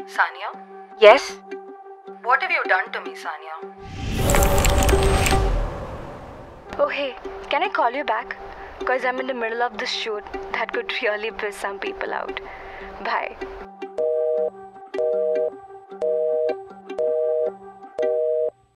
Saniya? Yes? What have you done to me, Saniya? Oh hey, can I call you back? Because I'm in the middle of this shoot that could really piss some people out. Bye.